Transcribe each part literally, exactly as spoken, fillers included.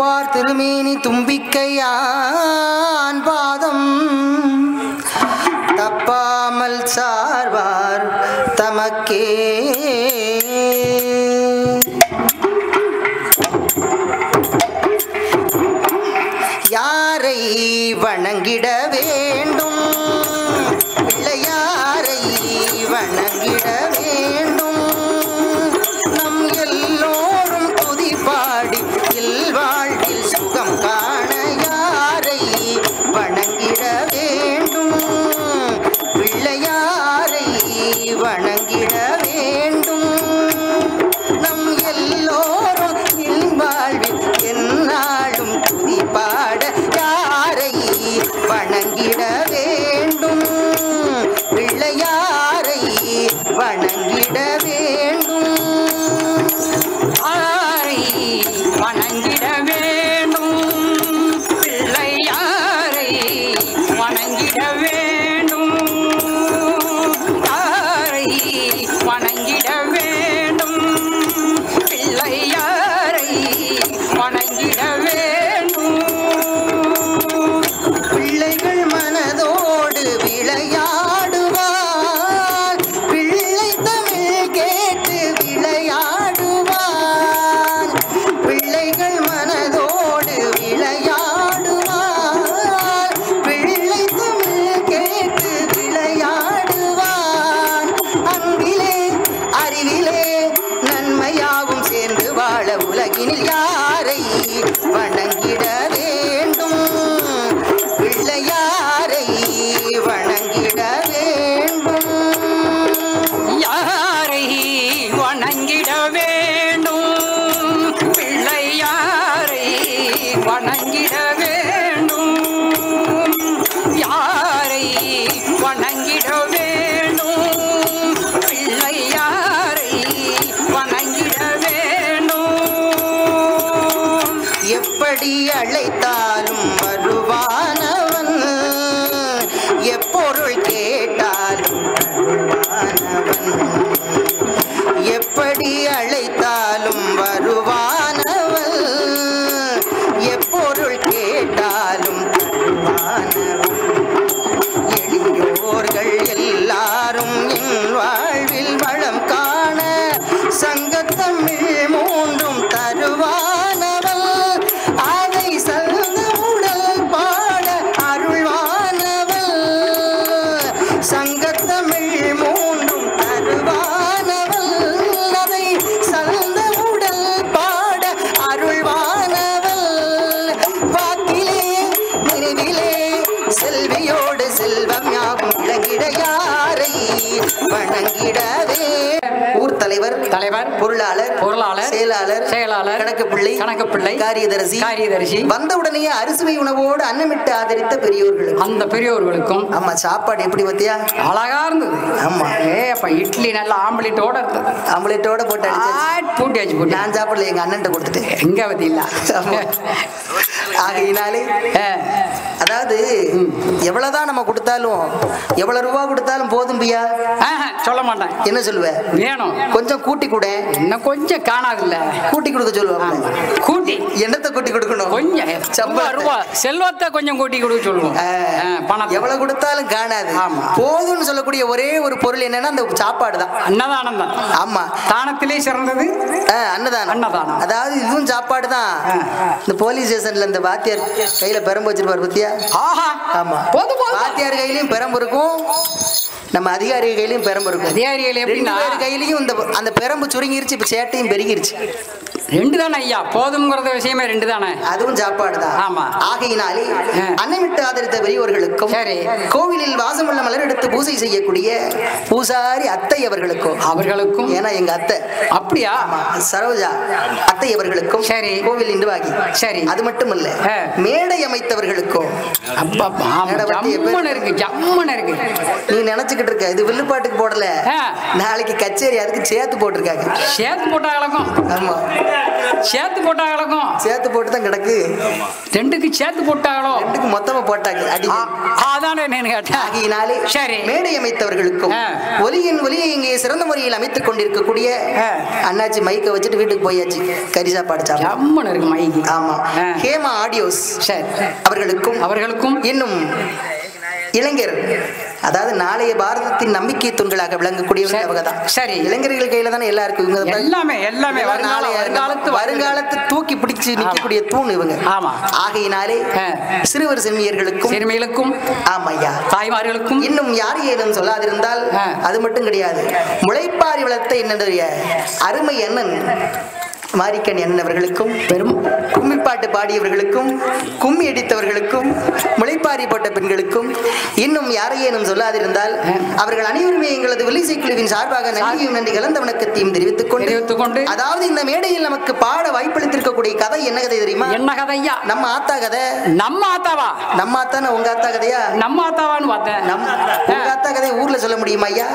துடிப்பார் திருமேனி தும்பிக்கையான் பாதம் தப்பாமல் சார்வார் தமக்கே. யாரை வணங்கிட வேண்டும்? பிள்ளையாரை வணங்கிட வேண்டும். நம் எல்லோரும் துதிப்பாடி இல்வாழ்வில் சுகம் காண யாரை வணங்கிட வேண்டும்? பிள்ளையாரை வணங்கிட வேண்டும். நம் எல்லோரும் இல்வாழ்வில் எந்நாளும் துதிப்பாட யாரை வணங்கிட வேண்டும்? பிள்ளையாரை வணங்கிட வேண்டும். ஆரை வணங்கிட வேண்டும். பிள்ளையாரை வணங்கிட வேண்டும். ஆரை வணங்கிட வேண்டும். பிள்ளையாரை வணங்கிட வேண்டும். பிள்ளைகள் மனதோடு விளையாடுவார். பிள்ளை தமிழ் கேட்டு விளையாடுவார். பிள்ளைகள் மனதோடு விளையாடுவார். பிள்ளை தமிழ் கேட்டு விளையாடுவார். அன்பிலே அறிவிலே நன்மையாவும் சேர்ந்து வாழ உலகினில் யாரை வணங்கிட வேண்டும்? பிள்ளையாரை வணங்கிட வேண்டும். யாரை வணங்கிட வேண்டும்? பிள்ளையாரை வணங்கிட வேண்டும். யாரை வணங்கிட வேண்டும்? பிள்ளையாரை வணங்கிட வேண்டும். எப்படி அழைத்தாலும் வருவானவன். எப்பொருள் கேட்டாலும் தருவானவன். எப்படி அழைத்தாலும் வருவானவன். எப்பொருள் கேட்டாலும் தருவானவன். எளியோர்கள் எல்லாரும் என் வாழ்வில் வளம் காண சங்கத்தமிழ் மூன்றும் தருவானவன். அதை சந்த உடல் பாட அருள்வானவன். சங்கத்தமிழ் மூன்றும் தருவானவன். அதை சந்த உடல் பாட அருள்வானவன். வாக்கிலே நினைவிலே செல்வியோடு செல்வம் யாவும் விளங்கிட யாரை வணங்கிடவே. ஊர் தலைவர் தலைவர் பொருளாளர் பொருளாளர் செயலாளர் செயலாளர் கணக்கு பிள்ளை கணக்கு பிள்ளை காரியதரிசி காரியதரிசி வந்தவுடனே அறுசுவை உணவோடு அன்னமிட்டு ஆதரித்த பெரியோர்களுக்கு அந்த பெரியோர்களுக்கும் ஆமா சாப்பாடு எப்படி பத்தியா அழகா இருந்தது. ஆமா ஏ அப்ப இட்லி நல்லா ஆம்பளேட்டோட இருந்தது. ஆம்பளேட்டோட போட்டு அடிச்சாச்சு. பூட்டியாச்சு பூட்டி நான் சாப்பிடல எங்க அண்ணன்ட்ட கொடுத்துட்டேன். எங்க பத்தி இல்ல. ஆகையினாலே அதாவது எவ்வளவுதான் நம்ம கொடுத்தாலும் எவ்வளவு ரூபா கொடுத்தாலும் போதும் பியா சொல்ல மாட்டேன். என்ன சொல்லுவ? வேணும் கொஞ்சம் கூட்டி கூட. இன்னும் கொஞ்சம் காணாதுல்ல கூட்டி கொடுக்க சொல்லுவாங்க. கூட்டி என்னத்தை கூட்டி கொடுக்கணும்? கொஞ்சம் ரூபா செல்வத்தை கொஞ்சம் கூட்டி கொடுக்க சொல்லுவோம். பணம் எவ்வளவு கொடுத்தாலும் காணாது. ஆமா. போதும்னு சொல்லக்கூடிய ஒரே ஒரு பொருள் என்னன்னா அந்த சாப்பாடு தான். அன்னதானம் தான். ஆமா. தானத்திலே சிறந்தது அன்னதானம். அன்னதானம். அதாவது இதுவும் சாப்பாடு தான். இந்த போலீஸ் ஸ்டேஷன்ல இந்த வாத்தியார் கையில பெரம்பு வச்சிருப்பாரு பத்தியா? ஆஹா. ஆமா. போதும் போதும். வாத்தியார் கையிலயும் பெரம்பு இருக்கும், நம்ம அதிகாரி கையிலயும் பெரம்பு இருக்கும். அதிகாரிகள் எப்படின்னா கையிலயும் இந்த அந்த பெரம்பு சுருங்கிருச்சு, இப்ப சேட்டையும் பெருகிருச்சு. ரெண்டு தானே ஐயா, போதும்ங்கிறத விஷயமே ரெண்டு தானே. அதுவும் சாப்பாடு தான். ஆமா. ஆகையினாலே அன்னைவிட்டு ஆதரித்த பெரியவர்களுக்கும் சரி கோவிலில் வாசமுள்ள மலர் எடுத்து பூசை செய்யக்கூடிய பூசாரி அத்தை அவர்களுக்கும் அவர்களுக்கும் ஏன்னா எங்க அத்தை அப்படியா சரோஜா அத்தை அவர்களுக்கும் சரி கோவில் நிர்வாகி சரி அது மட்டும் இல்ல மேடை அமைத்தவர்களுக்கும் இருக்கு ஜம்மன் இருக்கு. நீ நினைச்சுக்கிட்டு இருக்க இது வில்லுப்பாட்டுக்கு போடல, நாளைக்கு கச்சேரி அதுக்கு சேர்த்து போட்டிருக்காங்க. சேர்த்து போட்டாங்களுக்கும் ஆமா சேர்த்து போட்டாங்களுக்கும் சேர்த்து போட்டு தான் கிடக்கு. ரெண்டுக்கு சேர்த்து போட்டாங்களோ? ரெண்டுக்கு மொத்தமா போட்டாங்க. அடி அதானே நான் கேட்டேன். ஆகினாலே சரி, மேடை அமைத்தவர்களுக்கும் ஒலியின் ஒலியை இங்கே சிறந்த முறையில் அமைத்துக் கொண்டிருக்கக்கூடிய அண்ணாச்சி மைக்கை வச்சுட்டு வீட்டுக்கு போயாச்சு. கறி சாப்பாடு சாப்பிட்டு இருக்கு மைக்கு. ஆமா. ஹேமா ஆடியோஸ் சரி அவர்களுக்கும் அவர்களுக்கும் இன்னும் இளைஞர், அதாவது நாளைய பாரதத்தின் நம்பிக்கை தூண்களாக விளங்கக்கூடியவர்கள் அவங்க தான். சரி, இளைஞர்கள் கையில தானே எல்லாருக்கும் இவங்க எல்லாமே எல்லாமே நாளைய வருங்காலத்தை தூக்கி பிடிச்சு நிற்கக்கூடிய தூண் இவங்க. ஆமா. ஆகையினாலே சிறுவர் சிறுமியர்களுக்கும் சிறுமிகளுக்கும் ஆமையா தாய்மார்களுக்கும் இன்னும் யார் ஏதும் சொல்லாதிருந்தால் அது மட்டும் கிடையாது, முளைப்பாரி வளர்த்த என்னுடைய அருமை அண்ணன் மாரிக்கன் என்னவர்களுக்கும் பெரும் கும்மிப்பாட்டு பாடியவர்களுக்கும் கும்மி அடித்தவர்களுக்கும் முளைப்பாரி போட்ட பெண்களுக்கும் இன்னும் யாரையேனும் சொல்லாதிருந்தால் அவர்கள் அனைவருமே எங்களது வில்லிசை குழுவின் சார்பாக நன்றியும் நன்றி கலந்த வணக்கத்தையும் தெரிவித்துக் கொண்டு தெரிவித்துக் கொண்டு அதாவது இந்த மேடையில் நமக்கு பாட வாய்ப்பளித்திருக்கக்கூடிய கதை என்ன கதை தெரியுமா? என்ன கதையா? நம்ம ஆத்தா கதை. நம்ம ஆத்தாவா? நம்ம ஆத்தான உங்க ஆத்தா கதையா? நம்ம ஆத்தாவான்னு பார்த்தேன். நம்ம உங்க ஆத்தா கதையை ஊர்ல சொல்ல முடியுமா ஐயா?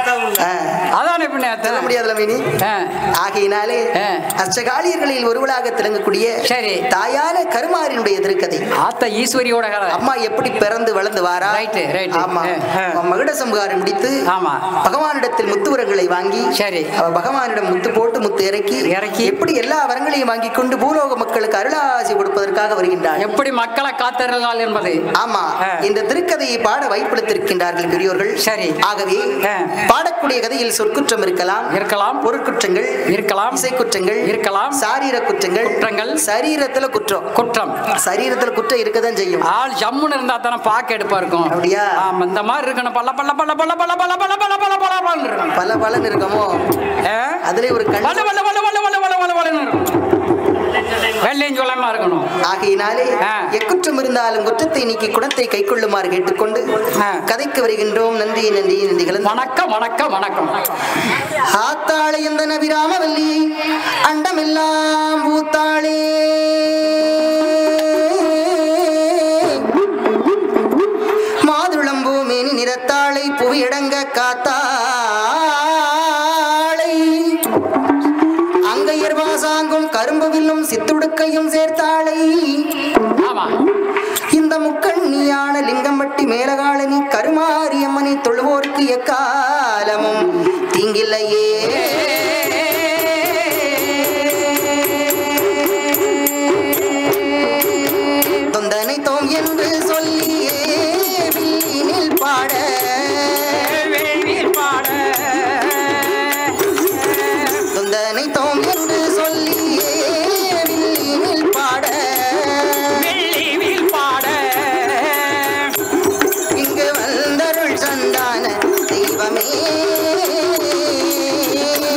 அதானே சொல்ல முடியாதுல மீனி. ஆகையினாலே அச்சகாலியர்களில் ஒருவளாக திளங்கக்கூடிய சரி தாயான கருமாரினுடைய திருக்கதை. ஆத்தா ஈஸ்வரியோட கதை. அம்மா எப்படி பிறந்து வளர்ந்து வாரா? Right right. ஆமா. மகுட சம்ஹாரம் முடித்து ஆமா பகவானிடத்தில் முத்துவரங்களை வாங்கி சரி அவ பகவானிடம் முத்து போட்டு முத்து இறக்கி இறக்கி எப்படி எல்லா வரங்களையும் வாங்கி கொண்டு பூலோக மக்களுக்கு அருளாசி கொடுப்பதற்காக வருகின்றார். எப்படி மக்களை காத்தருளால் என்பது. ஆமா. இந்த திருக்கதையை பாட வாய்ப்பளித்திருக்கின்றார்கள் பெரியோர்கள். சரி. ஆகவே பாடக்கூடிய கதையில் சொற்குற்றம் இருக்கலாம் இருக்கலாம் பொருட்குற்றங்கள் இருக்கலாம் இசைக்குற்றங்கள் இருக்கலாம் சாரீர குற்றங்கள் குற்றங்கள் சரீரத்துல குற்றம் குற்றம் சரீரத்துல குற்றம் இருக்கதான் செய்யும். ஆள் ஜம்முன்னு இருந்தா தானே பாக்க எடுப்பா இருக்கும். அப்படியா? ஆமா. இந்த மாதிரி இருக்கணும். பல்ல பல்ல பல்ல பல்ல பல்ல பல்ல பல்ல பல்ல பல்ல பல்ல பல்ல இருக்கணும். பல்ல பல்லன்னு இருக்கமோ அதுல ஒரு பல்ல பல்ல பல்ல பல்ல பல்ல பல்ல பல்ல பல்லன்னு இருக்கும். வெள்ளையும் சொல்லாம இருக்கணும். ஆகையினாலே எக்குற்றம் இருந்தாலும் குற்றத்தை நீக்கி குணத்தை கை கொள்ளுமாறு கேட்டுக்கொண்டு கதைக்கு வருகின்றோம். நன்றி நன்றி நன்றிகள். வணக்கம் வணக்கம் வணக்கம். ஆத்தாளை எந்த நபிராமவல்லி அண்டமெல்லாம் பூத்தாளே மாதுளம்பூ மேனி நிறத்தாளை புவியடங்க காத்தாளை அங்கையர் வாசாங்கும் கரும்பு வில்லும் சித்துடுக்கையும் சேர்த்தாளை இந்த முக்கண்ணியான லிங்கம்பட்டி மேலகாலனி கருமாரியம்மனை தொழுவோர்க்கு எக்காலமும் தீங்கில்லையே. தொந்தனை தோம் என்று சொல்லியே வீணில் பாட பாட தொந்தனை தோம் என்று சொல்லியே வீணில் பாட பாட இங்கு வந்தருள் சந்தான தெய்வமே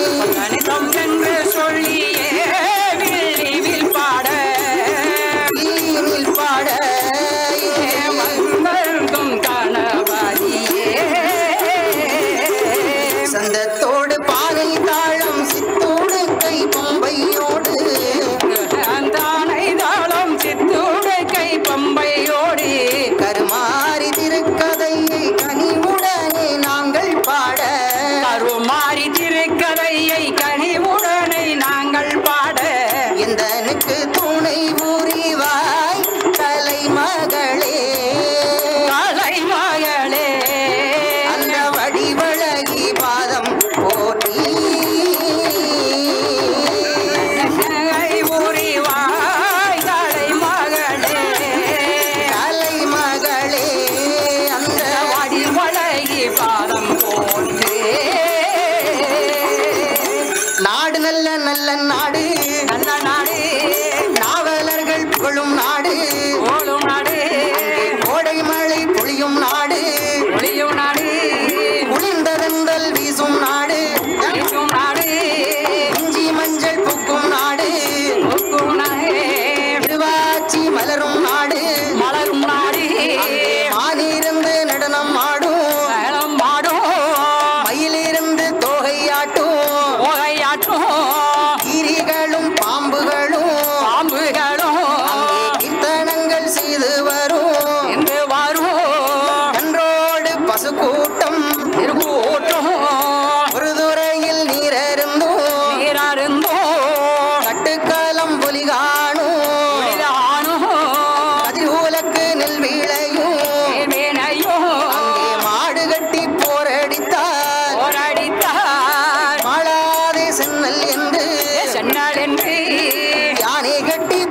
யானை கட்டி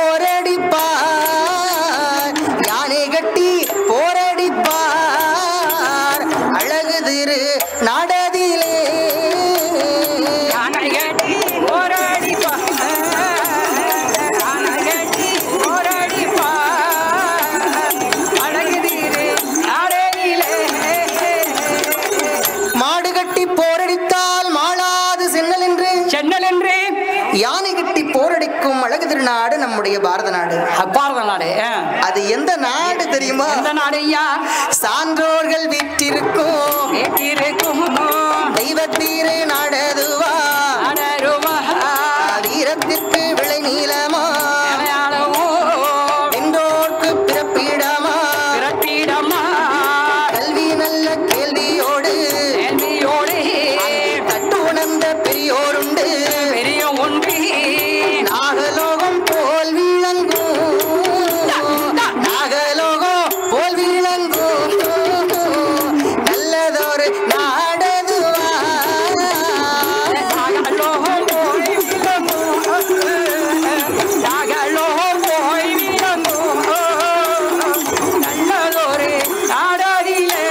போரடிப்பார் யானை கட்டி போரடிப்பார் அழகு திரு நாடதிலே யானை கட்டி போரடிப்பார் யானை கட்டி போரடிப்பார் அழகு திரு நாடதிலே மாடு கட்டி போரடித்தால் மாளாது சென்னல் என்று சென்னல் என்று யானை கட்டி போரடிக்கும் அழகு திருநாடு நம்முடைய பாரத நாடு. பாரத நாடு அது எந்த நாடு தெரியுமா? எந்த நாடு ஐயா? சான்றோர்கள் வீட்டிற்கும் வீட்டிற்கும் தெய்வத்தீரே நாடதுவா நாடருவா வீரத்திற்கு விளை நீளமா என்றோர்க்கு பிறப்பிடமா பிறப்பிடமா கல்வி நல்ல கேள்வியோடு கேள்வியோடு கட்டு உணர்ந்த பெரியோருண்டு பெரிய ஒன்று நாகலோகம் போல் விளங்கும் நாகலோகம் போல் விளங்கும் நல்லதொரு நாடதுவா நாகலோகம் போய் விளங்கும் நாகலோகம் போய் விளங்கும் நல்லதொரு நாடதிலே.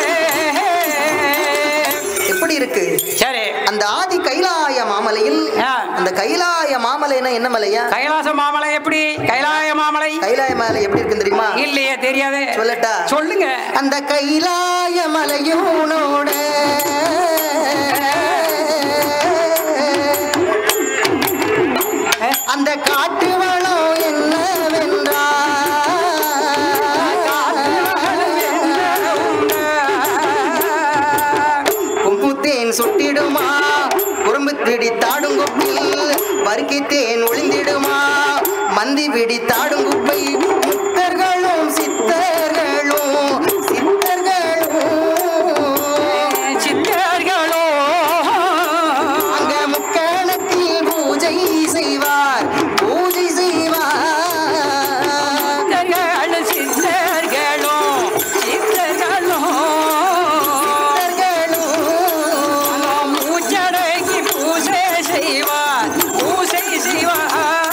எப்படி இருக்கு? சரி, அந்த ஆதி கைலாய மாமலையில் அந்த கைலாய மாமலைனா என்ன மலையா? கைலாச மாமலை. எப்படி கைலாய மாமலை? கைலாய மலை எப்படி இருக்குன்னு தெரியுமா? இல்லையே, தெரியாது. சொல்லட்டா? சொல்லுங்க. அந்த கைலாய மலையோனோட அந்த காட்டு வளம் என்னவென்றால் கும்புத்தேன் சுட்டிடுமா குறும்பு பிடி தாடுங்குப்பில் வறுக்கி தேன் ஒளிந்திடுமா மந்தி பிடி தாடுங்குப்பை முத்தர்களும் சித்தர்களும் சித்தர்களும் சித்தர்களோ அங்க முக்கணத்தில் பூஜை செய்வார் பூஜை செய்வார் சித்தர்கள் சித்தர்களோ சித்தர்களோ சித்தர்களும் மூச்சடங்கி பூஜை செய்வார் பூஜை செய்வார்.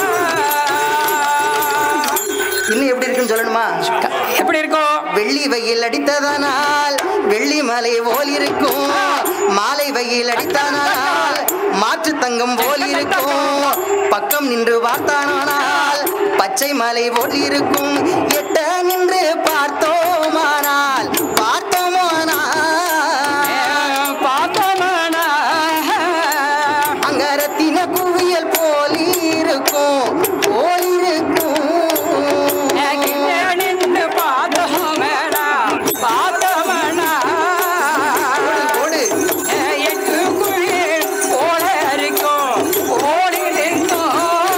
இன்னும் எப்படி இருக்குன்னு சொல்லணுமா? எப்படி இருக்கும்? வெள்ளி வெயில் அடித்ததனால் வெள்ளி மலை போல் இருக்கும் மாலை வெயில் அடித்ததனால் மாற்று தங்கம் போல் இருக்கும் பக்கம் நின்று பார்த்தானால் பச்சை மலை போல் இருக்கும் எட்ட நின்று பார்த்தோமானால் பார்த்தோமானால் பார்த்தோமானா அங்க ரத்தின குவியல் போல் இருக்கும் போல் இருக்கும் நின்று பார்த்தோமேடா பார்த்தோமேடா ஓடு எட்டு குழி ஓட இருக்கும் ஓடி இருக்கும்.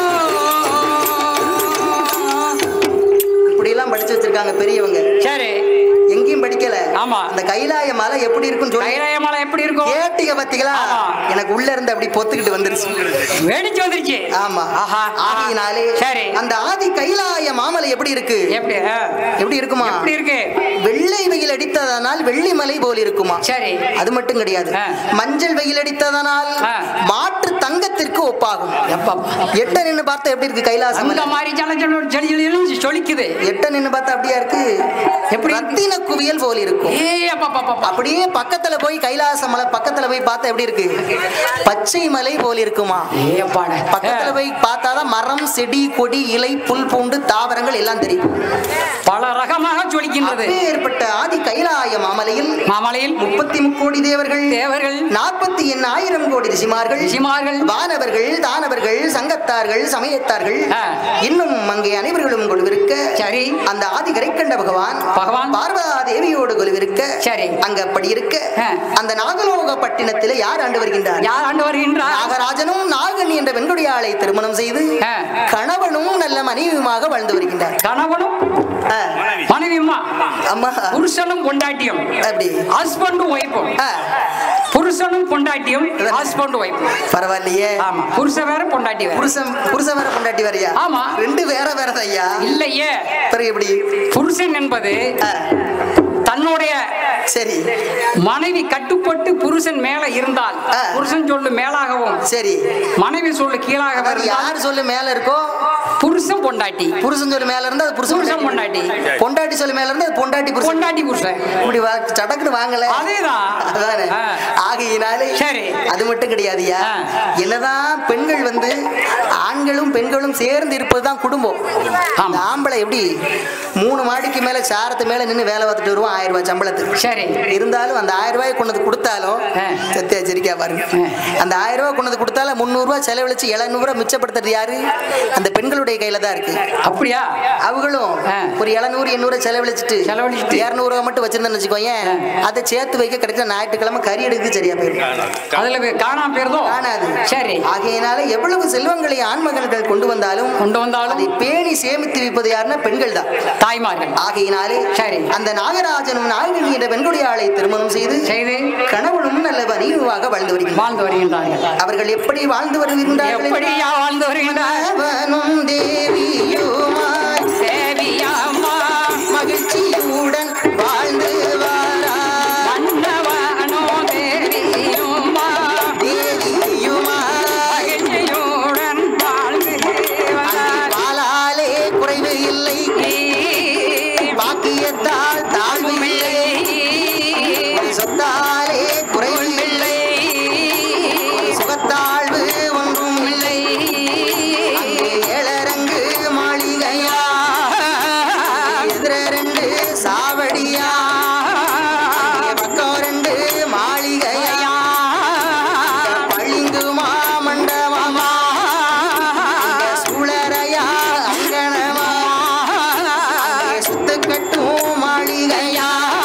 இப்படி எல்லாம் படிச்சு வச்சிருக்காங்க பெரியவங்க. சரி, எங்கேயும் படிக்கல. ஆமா. அந்த கைலாய மலை எப்படி இருக்குன்னு சொல்லி கைலாய மலை எப்படி இருக்கும்? கேட்டீங்க பாத்தீங்களா? ஆமா. எனக்கு உள்ள இருந்து அப்படி பொத்துக்கிட்டு வந்துருச்சு. வெடிச்சு வந்துருச்சு. ஆமா. ஆஹா. ஆதியினாலே சரி. அந்த ஆதி கைலாய மாமலை எப்படி இருக்கு? எப்படி எப்படி இருக்குமா? எப்படி இருக்கு? வெள்ளை வெயில் அடித்ததனால் வெள்ளி மலை போல் இருக்குமா? சரி. அது மட்டும் கிடையாது. ஆ. மஞ்சள் வெயில் அடித்ததனால் ஆ. மாற்று தங்கத்திற்கு ஒப்பாகும். எப்பா எட்ட நின்னு பார்த்தா எப்படி இருக்கு கைலாசம்? அந்த மாதிரி ஜல ஜல ஜலி ஜலி சொல்லிக்குது. எட்ட நின்னு பார்த்தா அப்படியா இருக்கு? எப்படி? ரத்தின குவியல் போல் இருக்கும். ஏ அப்பா அப்பா அப்படியே பக்கத்துல போய் கைலாச மலை பக்கத்துல போய் பார்த்தா எப்படி இருக்கு? பச்சை மலை போல் இருக்குமா? ஏப்பாட பக்கத்துல போய் பார்த்தாதான் மரம் செடி கொடி இலை புல் பூண்டு தாவரங்கள் எல்லாம் தெரியும். பல ரகமாக சொல்லிக்கின்றது. ஏற்பட்ட ஆதி கைலாய மாமலையில் மாமலையில் முப்பத்தி முக்கோடி தேவர்கள் தேவர்கள் நாற்பத்தி எண்ணு ஆயிரம் கோடி ரிஷிமார்கள் ரிஷிமார்கள் வானவர்கள் தானவர்கள் சங்கத்தார்கள் சமயத்தார்கள் ஆ. இன்னும் அங்கே அனைவர்களும் கொலுவிருக்க சரி. அந்த ஆதி கரைக்கண்ட பகவான் பகவான் பார்வதா தேவியோடு கொலுவிருக்க சரி. அங்க அப்படி இருக்க ஆ. அந்த நாகலோக பட்டினத்திலே யார் ஆண்டு வருகின்றார்? யார் ஆண்டு வருகின்றார்? நாகராஜனும் நாகன் என்ற வெண்கொடியாளை திருமணம் செய்து ஆ. கணவனும் நல்ல மனைவியுமாக வாழ்ந்து வருகின்றார். கணவனும் ஆ. மனைவியுமா? அம்மா புருஷனும் பொண்டாட்டியும் அப்படி ஹஸ்பண்டும் ஒய்ஃபும். ஆ. புருஷனும் பொண்டாட்டியும் ஹஸ்பண்ட் ஒய்ஃபும். பரவாயில்லையே. ஆமா, புருஷன் வேற பொண்டாட்டி வேற. புருஷன் புருஷன் வேற பொண்டாட்டி வேறயா? ஆமா. ரெண்டு வேற வேற ஐயா. இல்லையே. பிறகு எப்படி? புருஷன் என்பது ஆ. தன்னுடைய சரி. மனைவி கட்டுப்பட்டு புருஷன் மேல இருந்தால் புருஷன் சொல்லு மேலாகவும் சரி மனைவி சொல்லு கீழாக யார் சொல்லு மேல இருக்கோ புருஷன் பொண்டாட்டி. புருஷன் சொல்லு மேல இருந்தா அது புருஷன் பொண்டாட்டி. பொண்டாட்டி சொல்லு மேல இருந்தா அது பொண்டாட்டி புருஷன். பொண்டாட்டி புருஷன். இப்படி சடக்குன்னு வாங்கல. அதேதான். அதானே. ஆகையினாலே சரி அது மட்டும் கிடையாதுயா. என்னதான் பெண்கள் வந்து ஆண்களும் பெண்களும் சேர்ந்து இருப்பதுதான் குடும்பம். ஆம்பளை எப்படி மூணு மாடிக்கு மேல சாரத்து மேல நின்று வேலை பார்த்துட்டு வருவோம் ஆயிரம் ரூபாய் சம்பளத்துக்கு. சரி இருந்தாலும் அந்த ஆயிரம் ரூபாய் கொண்டு கொடுத்தாலும் சத்தியா சரிக்கா பாருங்க அந்த ஆயிரம் ரூபாய் கொண்டு கொடுத்தாலும் முன்னூறு ரூபாய் செலவழிச்சு எழுநூறு ரூபாய் மிச்சப்படுத்துறது யாரு? அந்த பெண்களுடைய கையில தான் இருக்கு. அப்படியா? அவங்களும் ஒரு எழுநூறு எண்ணூறு செலவழிச்சுட்டு செலவழிச்சுட்டு இருநூறு ரூபாய் மட்டும் வச்சிருந்தேன்னு வச்சுக்கோங்க அதை சேர்த்து வைக்க கிடைக்கிற ஞாயிற்றுக்கிழமை கறி எடுக்கு சரியா போயிடும். அதுல காணாம போயிருந்தோம் காணாது. சரி ஆகையினால எவ்வளவு செல்வங்களை ஆண்மகன்கள் கொண்டு வந்தாலும் கொண்டு வந்தாலும் அதை பேணி சேமித்து வைப்பது யாருன்னா பெண்கள் தான், தாய்மார்கள். ஆகையினாலே சரி அந்த நாகராஜனும் நாகினி என்ற பெண்களுடைய ஆளை திருமணம் செய்து செய்து கணவனும் நல்ல நீவாக வாழ்ந்து வருகிறார்கள் வாழ்ந்து வருகின்றார்கள். அவர்கள் எப்படி வாழ்ந்து வருகின்றார்கள்? எப்படியா வாழ்ந்து வருகின்றார்கள்? தேவியுமாய் தேவியாமா மகிழ்ச்சியுடன் வாழ்ந்து வாரா மன்னவனோ தேவியுமா தேவியுமா மகிழ்ச்சியுடன் வாழ்ந்து வாழாலே குறைவு இல்லை பாக்கியத்தால் தாழ்வு இல்லை சொத்தாலே குறைவு இல்லை சுகத்தாழ்வு ஒன்றும் இல்லை ஏழரங்கு மாளிகையா எதிரண்டு சாவடியா பக்கம் ரெண்டு மாளிகையா பளிங்குமா மண்டபமா சூழறையா அங்கனமா சுத்து கட்டும் மாளிகையா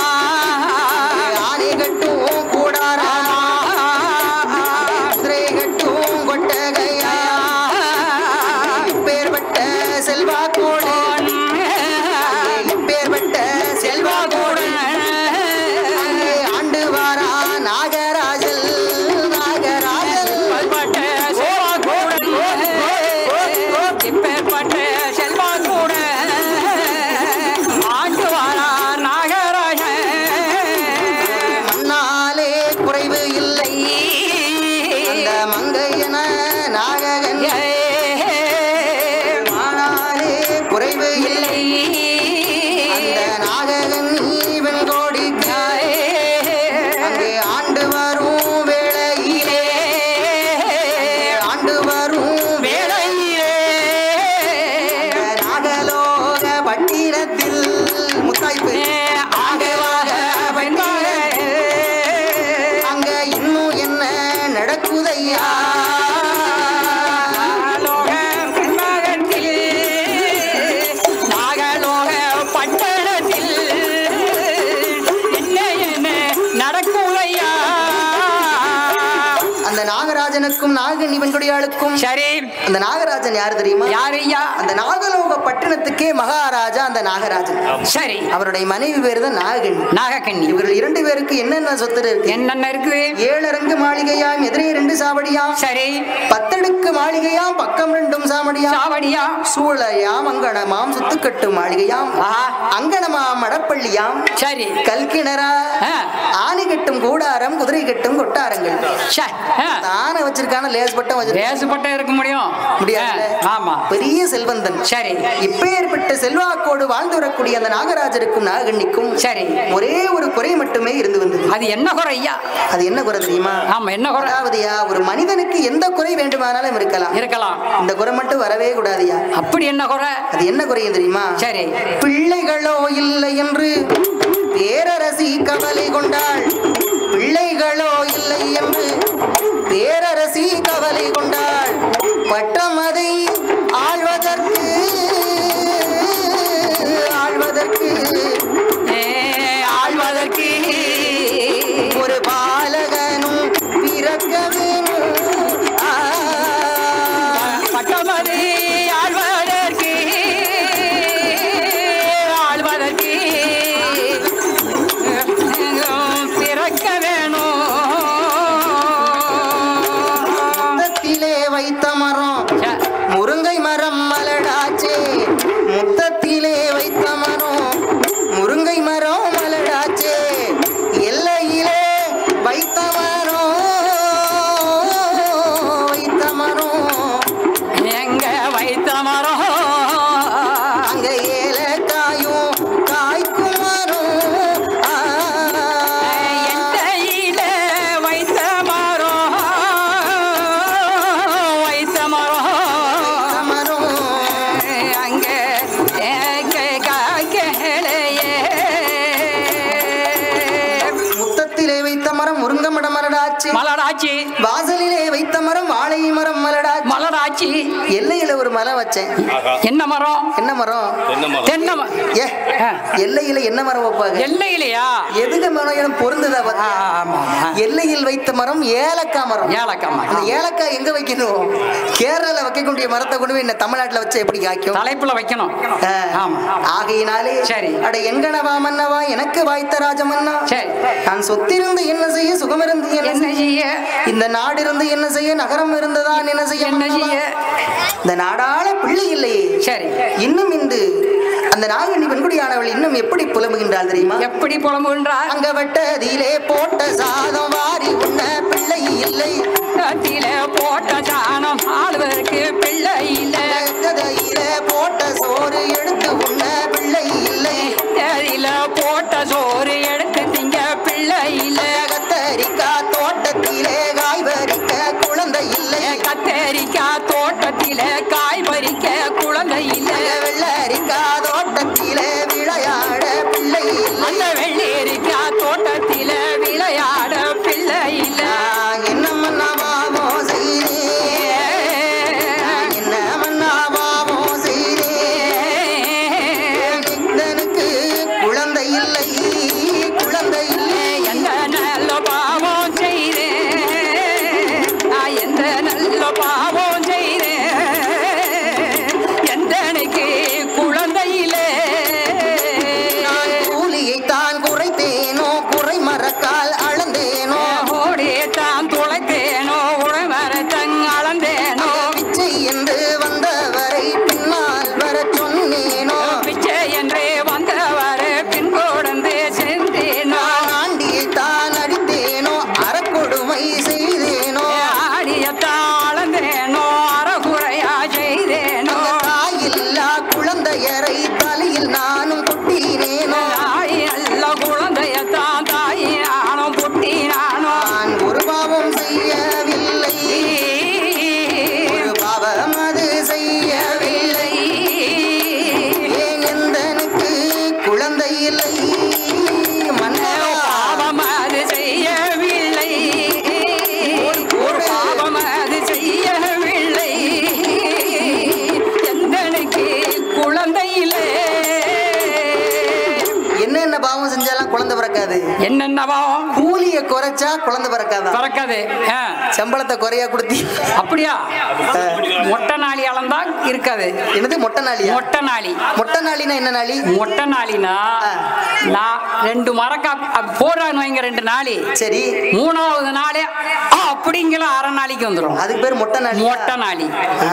ஆனை கட்டும் கூடாரமா குதிரை கட்டும் கொட்டகையா இப்பேற்பட்ட செல்வா கூட இப்பேற்பட்ட செல்வா கூட ஆண்டு வாரா நாகராஜல் நாகராஜல் இப்பேற்பட்ட செல்வா கூட ஆண்டு வாரா நாகராஜன் மண்ணாலே குறைவு இல்லை அந்த மங்கையன நாககன் மானாலே குறைவு இல்லை அந்த நாககன் ஈவன் கோடிக்கு அங்கே ஆண்டு வரும் வேளையிலே ஆண்டு வரும் வேளையிலே நாகலோக பட்டினத்தில் முத்தாய்ப்பு ஆகவாக அங்க இன்னும் என்ன நடக்குதையா நாகலோக பட்டணத்தில் என்ன என்ன நடக்குதையா அந்த நாகராஜனுக்கும் நாகனி பெண்குடியாளுக்கும் சரி அந்த நாகராஜன் யாரு தெரியுமா? யாரையா? அந்த நாகலோக பட்டணத்துக்கே மகாராஜா அந்த நாகராஜன். சரி அவருடைய மனைவி பேரு தான் நாககண்ணி நாககண்ணி. இவர்கள் இரண்டு பேருக்கு என்னென்ன சொத்து இருக்கு? என்னென்ன இருக்கு? ஏழரங்கு மாளிகையாம் எதிரே ரெண்டு சாவடியாம் சரி பத்தடுக்கு மாளிகையாம் பக்கம் ரெண்டும் சாவடியா சாவடியா சூளையாம் அங்கணமாம் சுத்துக்கட்டு மாளிகையாம் அங்கணமாம் மடப்பள்ளியாம் சரி கல்கிணரா ஆணி கட்டும் கூடாரம் குதிரை கட்டும் கொட்டாரங்கள் தானே வச்சிருக்கான லேஸ் பட்டம் வச்சு லேஸ் பட்டம் இருக்க முடியும் முடியாது. ஆமா பெரிய செல்வந்தன். சரி இப்பேற்பட்ட செல்வாக்கோடு வாழ்ந்து வரக்கூடிய அந்த நாகராஜருக்கும் நாககண்ணிக்கும் சரி ஒரே ஒரு குறை மட்டுமே இருந்து வந்தது. அது என்ன குறை ஐயா? அது என்ன குறை தெரியுமா? ஆமா என்ன குறை? அதாவதுயா ஒரு மனிதனுக்கு எந்த குறை வேண்டுமானாலும் இருக்கலாம் இருக்கலாம் இந்த குறை மட்டும் வரவே கூடாதுயா. அப்படி என்ன குறை? அது என்ன குறை தெரியுமா? சரி பிள்ளைகளோ இல்லை என்று பேரரசி கவலை கொண்டாள் பிள்ளைகளோ இல்லை என்று பேரரசி கவலை கொண்டாள் பட்டமதை ஆழ்வதற்கு ஆழ்வதற்கு ஆழ்வதற்கு ஒரு பாலகனும் பிறக்க வேணும் பட்டமதை ஆழ்வதற்கு ஆழ்வதற்கு பிறக்க வேணும் வைத்த மரம் முருங்கை மலடாச்சு மலடாச்சு வாசலிலே வைத்த மரம் வாழை மரம் மலடாச்சு மலடாச்சு எல்லையில ஒரு மரம் வச்சேன். என்ன மரம்? என்ன மரம்? தென்னை மரம். ஏ எல்லையில என்ன மரம் வைப்பாங்க? எல்லையிலையா? எதுக மரம் பொருந்துதா? எல்லையில் வைத்த மரம் ஏலக்காய் மரம். ஏலக்காய் மரம். அந்த ஏலக்காய் எங்க வைக்கணும்? கேரளால வைக்கக்கூடிய மரத்தை கொண்டு போய் தமிழ்நாட்டுல வச்சு எப்படி காய்க்கும்? தலைப்புல வைக்கணும். ஆகையினாலே சரி அட எங்கனவா மன்னவா எனக்கு வாய்த்த ராஜமன்னா, நான் சொத்திருந்து என்ன செய்ய, சுகமிருந்து என்ன செய்ய, இந்த நாடு இருந்து என்ன செய்ய, நகரம் இருந்ததான் என்ன செய்ய, என்ன செய்ய, இந்த நாடாள பிள்ளை இல்லையே. சரி இன்னும் இன்று அந்த நாகண்ணி பெண்குடியானவள் இன்னும் எப்படி புலம்புகின்றாள் தெரியுமா? எப்படி புலம்புகின்றாள்? அங்க வெட்டதிலே போட்ட சாதம் வாரி உண்ண பிள்ளை இல்லை, போட்ட சாணம் ஆளுவதற்கு பிள்ளை இல்லை, போட்ட சோறு எடுத்து உண்ண பிள்ளை இல்லை, போட்ட சோறு எடுத்து திங்க பிள்ளை இல்லை, கத்தரிக்காய் தோட்டத்திலே காய் பறிக்க குழந்தை இல்லை, கத்தரிக்காய் தோட்டத்திலே காய் பறிக்க குழந்தை இல்லை, வெள்ளரிக்காய் தோட்டத்திலே விளையாட பிள்ளை இல்லை, அந்த வெள்ளரிக்காய் தோட்டத்திலே விளையாட பிள்ளை இல்லை. என்ன மன்னாவோ செய்தே, என்ன மன்னாவோ செய்தே, எனக்கு குழந்தை இல்லை, குழந்தை இல்லை, எந்த நல்ல பாவம் செய்தே, எந்த நல்ல பாவம் செய்தே, எந்தனைக்கு குழந்தை இல்லை. நான் கூலியை தான் குறைத்தேனோ, குறை மறக்கால் அளந்தேனோ, ஓடியே தான் துளைத்தேனோ, உடை மரத்தங் அளந்தேனோ, பிச்சை என்று வந்தவரை பின்னால் வர சொன்னேனோ, பிச்சை என்று வந்தவரை பின்போடந்து சென்றேனோ, ஆண்டியை தான் அடித்தேனோ, அறக்கொடுமை செய்தேனோ, ஆடியத்தான் அளந்தேனோ, அறகுறையா செய்தேனோ, தாயில்லா குழந்தையரை தலையில் நானும் கொட்டினேனோ, தாயல்ல குழந்தையத்தான் தாயி நானும் கொட்டினானோ, நான் ஒரு பாவம் செய்யவில்லை, ஒரு பாவம் அது செய்யவில்லை, ஏன் எந்தனுக்கு குழந்தை இல்லை, மன்னவா பாவம் அது செய்யவில்லை, ஒரு பாவம் அது செய்யவில்லை, எந்தனுக்கு குழந்தை இல்லை. என்னென்ன பாவம் செஞ்சாலும் குழந்தை பிறக்காது. என்னென்ன பாவம்? கூலிய குறைச்சா குழந்தை பிறக்காது. பிறக்காது. சம்பளத்தை குறையா கொடுத்தி. அப்படியா? மொட்டை நாளி அளந்தா இருக்காது. என்னது மொட்டை நாளி? மொட்டை நாளி. மொட்டை நாளினா என்ன நாளி? மொட்டை நாளினா நான் ரெண்டு மரக்கா போடுறான்னு வைங்க, ரெண்டு நாளி. சரி மூணாவது நாளே அப்படிங்கிற அரை நாளைக்கு வந்துடும். அதுக்கு பேர் மொட்டை நாளி. மொட்டை நாளி.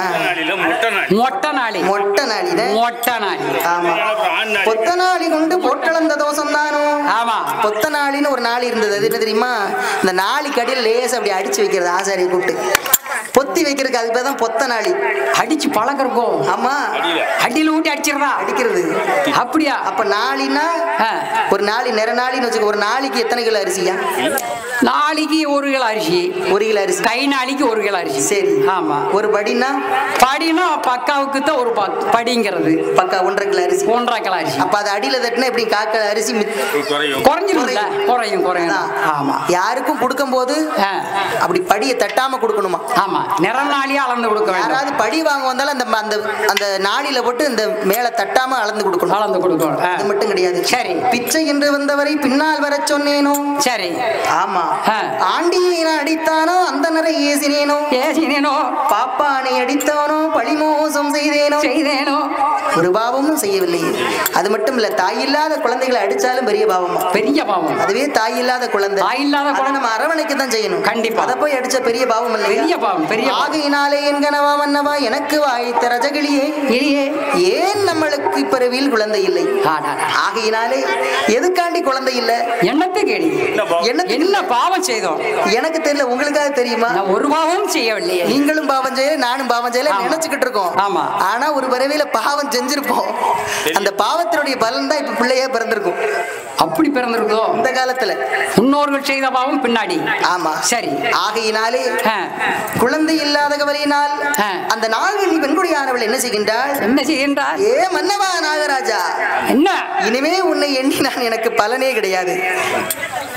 மொட்டை நாளி. மொட்டை நாளி. மொட்டை நாளி. ஆமா. பொத்த நாளி கொண்டு பொட்டளந்த தோசம் தானோ. ஆமா. பொத்த நாளின்னு ஒரு நாளி இருந்தது. அது என்ன தெரியுமா? இந்த நாளி கடியில் லேசா அப்படி அடிச்சு வைக்கிறது, ஆசாரியை கூப்பிட்டு பொத்தி வைக்கிறதுக்கு. அதுக்கு பேர் தான் பொத்த நாளி. அடிச்சு பழக்கிறோம். ஆமா, அடியில ஊட்டி அடிச்சிடறா அடிக்கிறது. அப்படியா? அப்ப நாளினா ஒரு நாளி நிற நாளின்னு வச்சுக்க. ஒரு நாளைக்கு எத்தனை கிலோ அரிசியா? நாளைக்கு ஒரு கிலோ அரிசி. ஒரு கிலோ அரிசி. கை நாளைக்கு ஒரு கிலோ அரிசி. சரி. ஆமா. ஒரு படினா படினா பக்காவுக்கு தான் ஒரு படிங்கிறது. பக்கா ஒன்றரை கிலோ அரிசி. ஒன்றரை கிலோ அரிசி. அப்ப அது அடியில தட்டினா எப்படி காக்க அரிசி குறைஞ்சிரும்ல? குறையும் குறையும். ஆமா. யாருக்கும் கொடுக்கும் போது அப்படி படியை தட்டாம கொடுக்கணுமா? ஆமா. நிற நாளியா அளந்து கொடுக்க வேண்டும். யாராவது படி வாங்க வந்தாலும் அந்த அந்த அந்த நாளில போட்டு இந்த மேல தட்டாம அளந்து கொடுக்கணும். அளந்து கொடுக்கணும். அது மட்டும் கிடையாது. சரி. பிச்சை என்று வந்தவரை பின்னால் வர சொன்னேனோ. சரி. ஆமா. ஆண்டியை அடித்தானோ, அந்த நிறை ஏசினேனோ. ஏசினேனோ. பாப்பானை அடித்தானோ, பழிமோசம் செய்தேனோ. செய்தேனோ. ஒரு பாவமும் செய்யவில்லை. அது மட்டும் இல்ல, தாய் இல்லாத குழந்தைகளை அடிச்சாலும் பெரிய பாவம். பெரிய பாவம். அதுவே தாய் இல்லாத குழந்தை. தாய் இல்லாத குழந்தை நம்ம அரவணைக்கு தான் செய்யணும். கண்டிப்பா. அதை போய் அடிச்ச பெரிய பாவம் இல்லை. பெரிய பாவம். பெரிய ஆகையினாலே என்கனவா மன்னவா எனக்கு வாய்த்த ரஜகிளியே, ஏன் நம்மளுக்கு பிறவியில் குழந்தை இல்லை? ஆகையினாலே எதுக்காண்டி குழந்தை இல்லை? என்னத்தை கேள்வி? என்ன பாவம் செய்தோம்? எனக்கு தெரியல. உங்களுக்காக தெரியுமா? ஒரு பாவம் செய்யவில்லை. நீங்களும் பாவம் செய்ய, நானும் பாவம் செய்யல நினைச்சுக்கிட்டு இருக்கோம். ஆமா. ஆனா ஒரு பிறவியில பாவம் செஞ்சிருப்போம். அந்த பாவத்தினுடைய பலன் தான் இப்ப பிள்ளையே பிறந்திருக்கும். அப்படி பிறந்திருக்கோம் இந்த காலத்துல. முன்னோர்கள் செய்த பாவம் பின்னாடி. ஆமா. சரி. ஆகையினாலே குழந்தை இல்லாதவரினால் அந்த நாகண்ணி பெண்குடியானவள் என்ன செய்கின்றாள்? என்ன செய்கின்றாள்? ஏ மன்னவா நாகராஜா, என்ன இனிமே உன்னை எண்ணி நான் எனக்கு பலனே கிடையாது.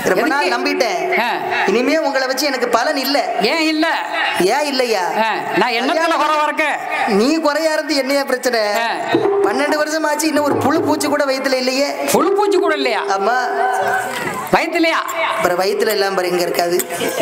ரொம்ப நாள் நம்பிட்டேன். இனிமே உங்களை வச்சு எனக்கு பலன் இல்ல. ஏன் இல்ல? ஏன் இல்லையா? நான் என்னத்துல குறைவா இருக்கேன்? நீ குறையா இருந்து என்னையா பிரச்சனை? பன்னெண்டு வருஷம் ஆச்சு, இன்னும் ஒரு புழு பூச்சி கூட வயித்துல இல்லையே. புழு பூச்சி கூட இல்லையா? ஆமா, வயிற்றுலையா? அப்புறம் வயிற்றுல எல்லாம் பாரு எங்க இருக்காது.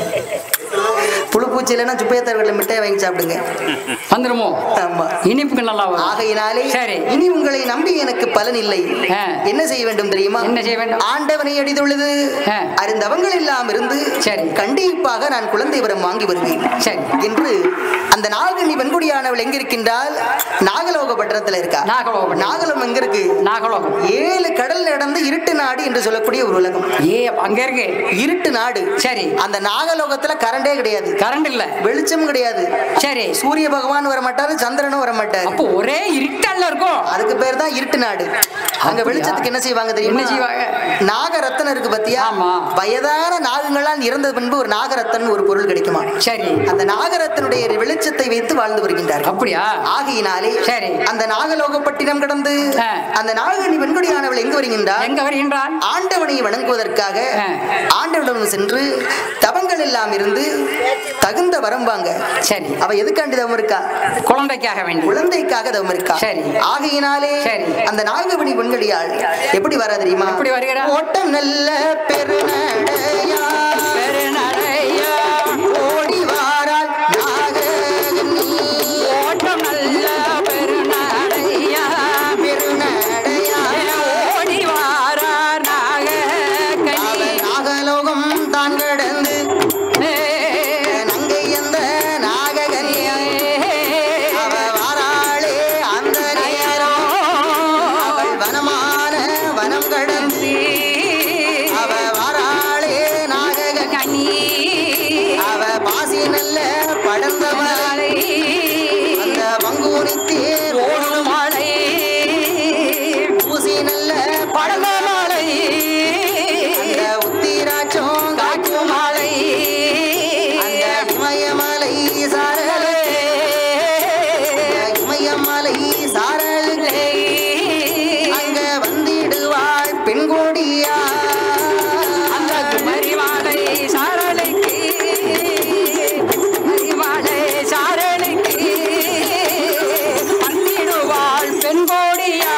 புழு பூச்சி இல்லைன்னா சுப்பையத்தவர்கள் மிட்டாய் வாங்கி சாப்பிடுங்க, வந்துருமோ? ஆமா, இனிப்புக்கு நல்லா வரும். ஆகையினாலே சரி, இனி உங்களை நம்பி எனக்கு பலன் இல்லை. என்ன செய்ய வேண்டும் தெரியுமா? என்ன செய்ய வேண்டும்? ஆண்டவனை அடிதொழுது அறிந்தவங்கள் எல்லாம் இருந்து சரி, கண்டிப்பாக நான் குழந்தை வரம் வாங்கி வருவேன் சரி என்று அந்த நாகனி வெண்குடியானவள் எங்க இருக்கின்றால்? நாகலோக பட்டணத்துல இருக்கா. நாகலோகம். நாகலோகம் எங்க இருக்கு? நாகலோகம் ஏழு கடல் நடந்து இருட்டு நாடு என்று சொல்லக்கூடிய ஒரு உலகம். ஏ அங்க இருக்கு இருட்டு நாடு. சரி, அந்த நாகலோகத்துல கரண்டே கிடையாது. கரண்ட் இல்ல, வெளிச்சமும் கிடையாது. சரி, சூரிய பகவான் வர மாட்டாரு, சந்திரனும் வர மாட்டாரு. அப்போ ஒரே இருட்டல்ல இருக்கும். அதுக்கு பேர் தான் இருட்டு நாடு. அங்க வெளிச்சத்துக்கு என்ன செய்வாங்க தெரியுமா? என்ன செய்வாங்க? நாகரத்தனம் இருக்கு பத்தியா? வயதான நாகங்களால் இறந்த பின்பு ஒரு நாகரத்தன் ஒரு பொருள் கிடைக்குமா? சரி, அந்த நாகரத்தனுடைய வெளிச்சத்தை வைத்து வாழ்ந்து வருகின்றார். அப்படியா? ஆகையினாலே சரி, அந்த நாகலோகப்பட்டினம் கடந்து அந்த நாகனி வெண்குடியானவள் எங்க வருகின்றார்? எங்க வருகின்றார்? ஆண்டவனை வணங்குவதற்காக ஆண்டவனிடம் சென்று தவங்கள் எல்லாம் இருந்து தகுந்த வரம்பாங்க. சரி, அவ எதுக்காண்டி தவம் இருக்கா? குழந்தைக்காக வேண்டி. குழந்தைக்காக தவம் இருக்கா. சரி, ஆகையினாலே சரி, அந்த நாகமணி வெண்கடியாள் எப்படி வர தெரியுமா? எப்படி வருகிறார்? ஓட்டம் நல்ல பெருநடையா பெருநடையா ஓடி வாராள் நாககன்னி. ஓட்டம் நல்ல பெருநடையா பெருநடையா ஓடி வாரார் நாககன்னி. நாகலோகம் தான் கடந்து நங்கை அந்த நாககன்னி அவ வாராளே அந்த நேரம் அவள் வனமான வனம் கடந்து அவ வாராளே நாககன்னி அவ பாசி நல்ல படர்ந்த மலை அந்த பங்குனி தேர் ஓடும் மலை பூசி நல்ல படர்ந்த மலை அந்த உத்திராட்சம் காட்டும் மலை அந்த இமயமலை சாரலே இமயமலை சாரலே அங்க வந்திடுவாள் பெண்கோடியா அந்த குமரிவாளை சாரலைக்கு குமரிவாளை சாரலைக்கு வந்திடுவாள் பெண்கோடியா.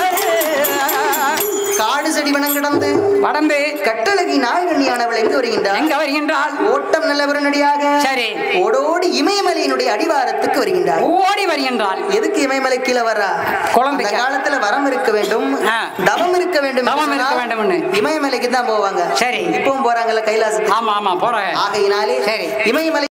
காடு செடி வனம் கிடந்து வடம்பு கட்டழகி நாககன்னியானவள் எங்க வருகின்றாள்? எங்க வருகின்றாள்? ஓட்டம் நல்லவரனடியாக சரி ஓடோடி இமயமலையினுடைய அடிவாரத்துக்கு வருகின்றாள். ஓடி வருகின்றாள். எதுக்கு இமயமலை கீழே வர்றா? குழந்தை காலத்துல வரம் இருக்க வேண்டும், தவம் இருக்க வேண்டும், தவம் இருக்க வேண்டும். இமயமலைக்கு தான் போவாங்க. சரி, இப்பவும் போறாங்கல்ல கைலாசத்துக்கு. ஆமா ஆமா போறாங்க. ஆகையினாலே சரி, இமயமலை